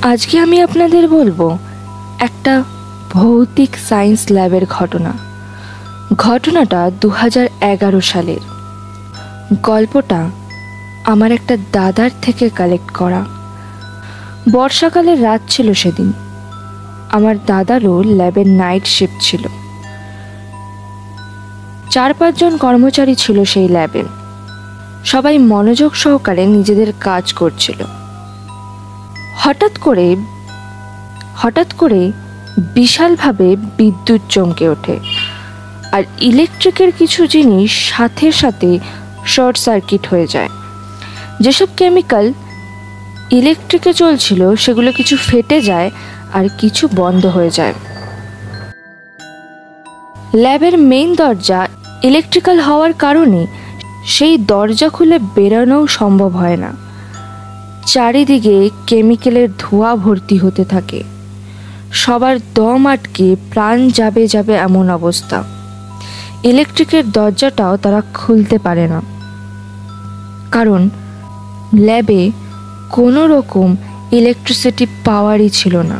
আজকে আমি আপনাদের বলবো একটা ভৌতিক সায়েন্স ল্যাবের ঘটনাটা 2011 সালের। গল্পটা আমার একটা দাদার থেকে কালেক্ট করা। বর্ষাকালের রাত ছিল সেদিন। আমার দাদারও ল্যাবের নাইট শিফট ছিল। 4-5 জন কর্মচারী ছিল সেই ল্যাবে। সবাই মনোযোগ সহকারে নিজেদের কাজ করছিল। হঠাৎ করে বিশালভাবে বিদ্যুৎ চমকে ওঠে, আর ইলেকট্রিকের কিছু জিনিস সাথে সাথে শর্ট সার্কিট হয়ে যায়। যেসব কেমিক্যাল ইলেকট্রিকে চলছিল সেগুলো কিছু ফেটে যায় আর কিছু বন্ধ হয়ে যায়। ল্যাবের মেইন দরজা ইলেকট্রিক্যাল হওয়ার কারণে সেই দরজা খুলে বেরোনোও সম্ভব হয় না। চারিদিকে কেমিক্যালের ধোঁয়া ভর্তি হতে থাকে। সবার দম আটকে প্রাণ যাবে এমন অবস্থা। ইলেকট্রিকের দরজাটাও তারা খুলতে পারে না, কারণ ল্যাবে কোনো রকম ইলেকট্রিসিটি পাওয়ারই ছিল না।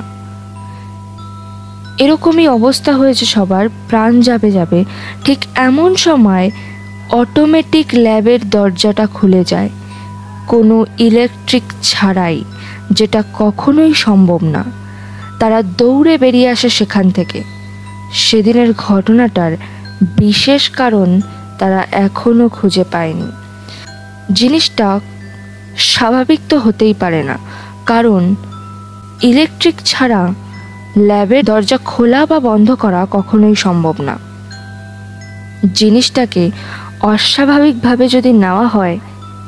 এরকমই অবস্থা হয়েছে সবার, প্রাণ যাবে। ঠিক এমন সময় অটোমেটিক ল্যাবের দরজাটা খুলে যায়, কোনো ইলেকট্রিক ছাড়াই, যেটা কখনোই সম্ভব না। তারা দৌড়ে বেরিয়ে আসে সেখান থেকে। সেদিনের ঘটনাটার বিশেষ কারণ তারা এখনো খুঁজে পায়নি। জিনিসটা স্বাভাবিক তো হতেই পারে না, কারণ ইলেকট্রিক ছাড়া ল্যাবের দরজা খোলা বা বন্ধ করা কখনোই সম্ভব না। জিনিসটাকে অস্বাভাবিকভাবে যদি নেওয়া হয়,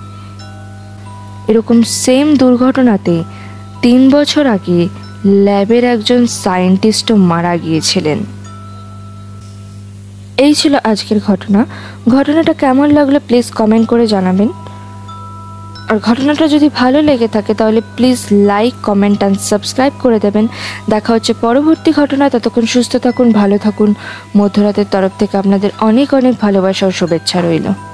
এরকম সেম দুর্ঘটনাতে 3 বছর আগে ল্যাবের একজন সায়েন্টিস্টও মারা গিয়েছিলেন। এই ছিল আজকের ঘটনাটা কেমন লাগলো প্লিজ কমেন্ট করে জানাবেন। আর ঘটনাটা যদি ভালো লেগে থাকে তাহলে please like, comment and subscribe করে দেবেন। দেখা হচ্ছে পরবর্তী ঘটনা। ততক্ষণ সুস্থ থাকুন, ভালো থাকুন। মধ্যরাতের তরফ থেকে আপনাদের অনেক ভালোবাসা ও শুভেচ্ছা রইল।